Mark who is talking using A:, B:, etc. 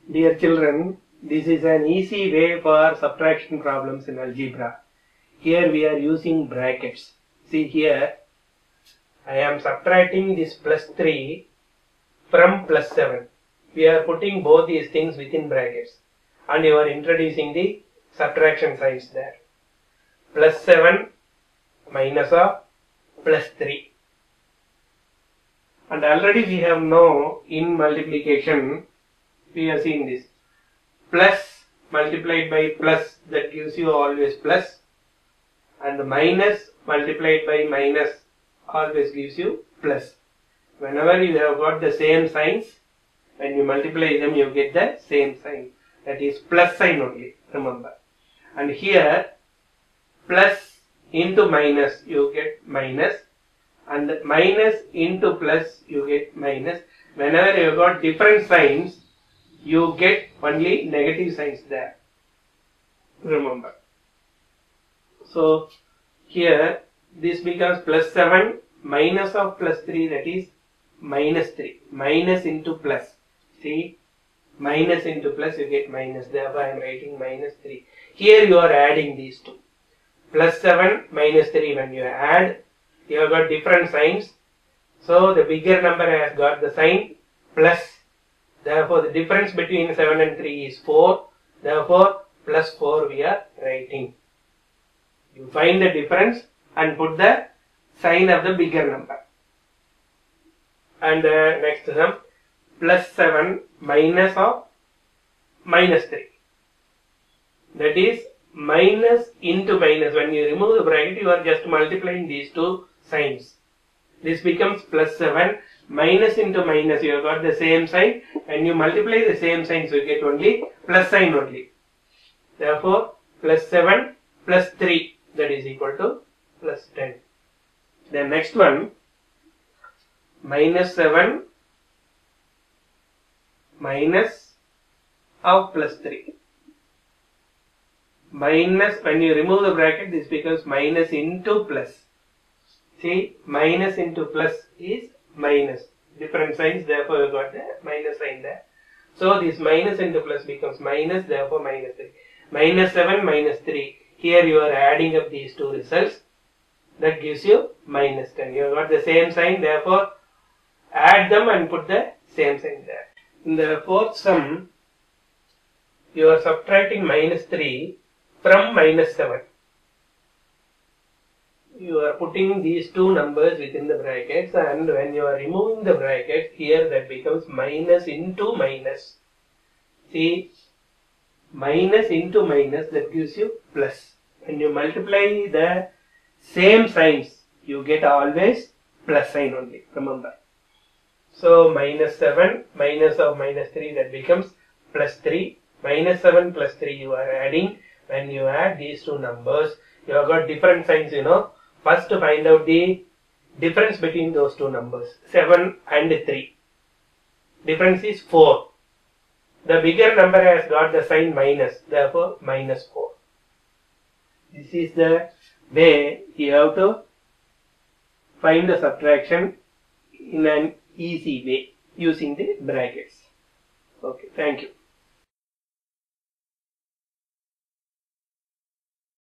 A: Dear children, this is an easy way for subtraction problems in algebra. Here we are using brackets. See here, I am subtracting this plus 3 from plus 7. We are putting both these things within brackets. And you are introducing the subtraction signs there. Plus 7 minus of plus 3. And already we have known in multiplication, we have seen this. Plus multiplied by plus, that gives you always plus. And minus multiplied by minus always gives you plus. Whenever you have got the same signs, when you multiply them you get the same sign. That is plus sign only, remember. And here plus into minus you get minus, and minus into plus you get minus. Whenever you have got different signs, you get only negative signs there, remember. So here this becomes plus 7 minus of plus 3, that is minus 3. Minus into plus. See, minus into plus you get minus. Therefore I am writing minus 3. Here you are adding these two. Plus 7 minus 3. When you add, you have got different signs. So the bigger number has got the sign plus. Therefore the difference between 7 and 3 is 4. Therefore plus 4 we are writing. You find the difference and put the sign of the bigger number. And next sum, plus 7 minus of minus 3. That is minus into minus. When you remove the bracket, you are just multiplying these two signs. This becomes plus 7 minus into minus. You have got the same sign. When you multiply the same signs, you get only plus sign only. Therefore, plus 7 plus 3, that is equal to plus 10. The next one, minus 7 minus of plus 3. Minus, when you remove the bracket, this becomes minus into plus. See, minus into plus is minus. Different signs, therefore you got the minus sign there. So this minus into plus becomes minus, therefore minus 3. Minus 7 minus 3. Here you are adding up these two results. That gives you minus 10. You have got the same sign, therefore add them and put the same sign there. In the fourth sum, you are subtracting minus 3 from minus 7. You are putting these two numbers within the brackets, and when you are removing the bracket, here that becomes minus into minus. See, minus into minus, that gives you plus. When you multiply the same signs, you get always plus sign only, remember. So minus 7 minus of minus 3, that becomes plus 3. Minus 7 plus 3 you are adding. When you add these two numbers, you have got different signs, you know. First to find out the difference between those two numbers, 7 and 3. Difference is 4. The bigger number has got the sign minus, therefore minus 4. This is the way you have to find the subtraction in an easy way using the brackets. Okay, thank you.